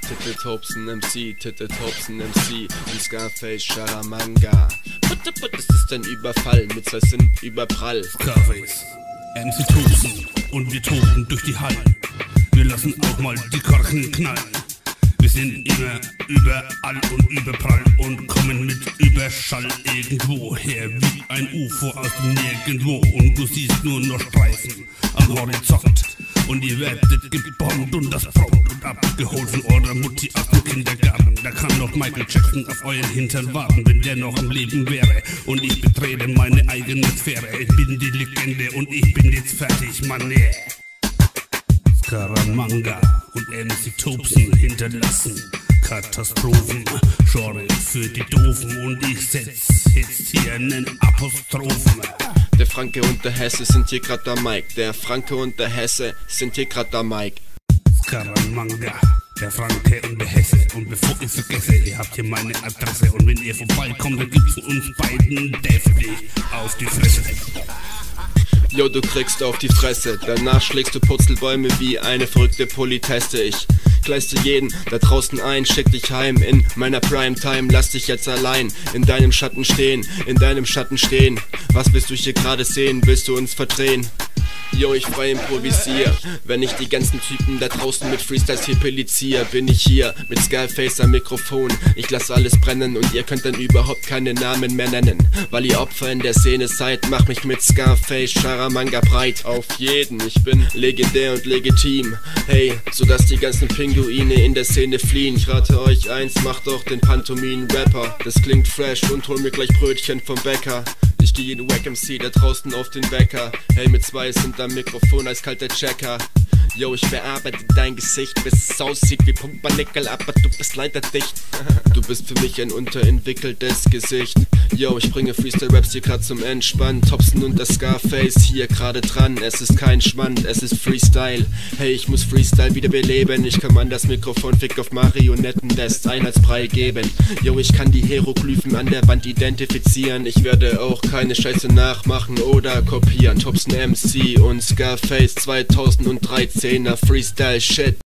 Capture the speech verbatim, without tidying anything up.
Titte Tobsen M C, Titte Tobsen M C und Scarface Scaramanga. Putte Putte, das ist ein Überfall, mit zwei sind überprall. Scarface, M C Tobsen und wir toben durch die Hallen. Wir lassen auch mal die Korken knallen. Wir sind immer überall und überprall und kommen mit Überschall irgendwo her wie ein U F O aus dem Nirgendwo. Und du siehst nur noch Streifen am Horizont. Und ihr werdet gebombt und das prompt und abgeholt von eurer Mutti aus dem Kindergarten. Da kann noch Michael Jackson auf euren Hintern warten, wenn der noch am Leben wäre. Und ich betrete meine eigene Sphäre. Ich bin die Legende und ich bin jetzt fertig, Mann, yeah. Scaramanga und M C Tobsen hinterlassen Katastrophen, Genre für die Doofen und ich setz jetzt hier nen Apostrophen. Der Franke und der Hesse sind hier grad der Mike. Der Franke und der Hesse sind hier grad der Mike. Scaramanga, der Franke und der Hesse. Und bevor ich vergesse, ihr habt hier meine Adresse. Und wenn ihr vorbeikommt, dann gibt's uns beiden deftig auf die Fresse. Jo, du kriegst auf die Fresse, danach schlägst du Purzelbäume wie eine verrückte Politesse. Ich gleiste jeden da draußen ein, schick dich heim in meiner Primetime. Lass dich jetzt allein in deinem Schatten stehen, in deinem Schatten stehen. Was willst du hier gerade sehen, willst du uns verdrehen? Jo, ich frei improvisier, wenn ich die ganzen Typen da draußen mit Freestyles hier pelizier. Bin ich hier mit Scarface am Mikrofon, ich lass alles brennen und ihr könnt dann überhaupt keine Namen mehr nennen. Weil ihr Opfer in der Szene seid, mach mich mit Scarface Scaramanga breit. Auf jeden, ich bin legendär und legitim. Hey, sodass die ganzen Pinguine in der Szene fliehen. Ich rate euch eins, macht doch den Pantomin-Rapper. Das klingt fresh und hol mir gleich Brötchen vom Bäcker. Ich geh jeden Wack M C da draußen auf den Wecker. Hey, mit zwei sind am Mikrofon als kalter Checker. Yo, ich bearbeite dein Gesicht, bis es aussieht wie Pumpernickel, aber du bist leider dicht. Du bist für mich ein unterentwickeltes Gesicht. Yo, ich bringe Freestyle-Raps hier grad zum Entspannen. Tobsen und das Scarface hier gerade dran. Es ist kein Schmand, es ist Freestyle. Hey, ich muss Freestyle wieder beleben. Ich kann an das Mikrofon, fick auf Marionetten, lässt Einheitsbrei geben. Yo, ich kann die Hieroglyphen an der Wand identifizieren. Ich werde auch keine Scheiße nachmachen oder kopieren. Tobsen M C und Scarface zweitausenddreizehner Freestyle Shit.